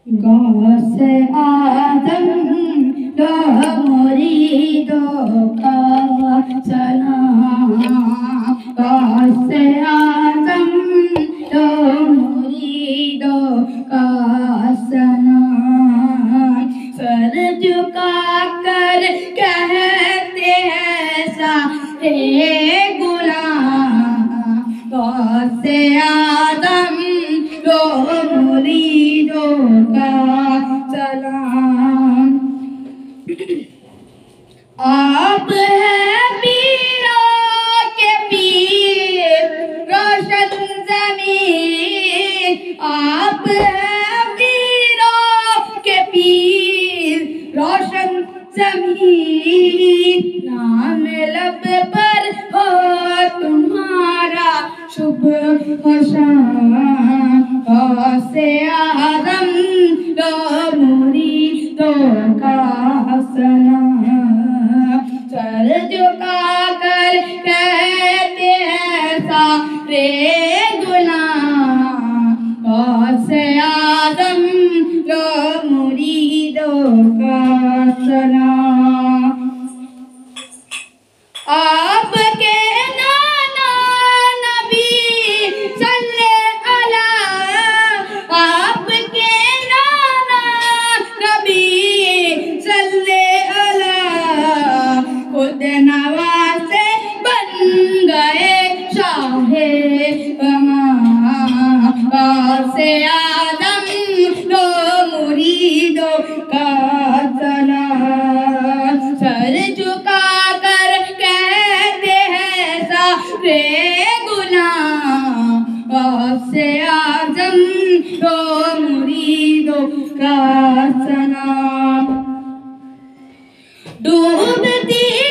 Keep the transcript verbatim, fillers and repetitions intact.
गौसे आदम लो मुरीदों का सलाम। गौसे आदम लो मुरीदों का सलाम। सर झुका कर कहते हैं सारे गुलाम। गौसे आदम लो मुरीदों का सलाम। आप है पीरों के पीर रोशन ज़मीन। आप है पीरों के पीर रोशन ज़मीन। नाम लब पर हो तुम्हारा शुभ हो शाम। गौसे आदम लो मुरीदों का सलाम। सर झुका कर कहते हैं सारे गुलाम। गौसे आदम लो मुरीदों का सलाम। आपके नाना नबी सल्ले अला। आपके नाना नबी सल्ले अला। खुद नवासे बन गए शाहे अमां। गौसे आदम लो मुरीदों का सलाम। सर झुका कर कहते हैं सारे गुलाम। गौसे आदम लो मुरीदों का सलाम। डूबती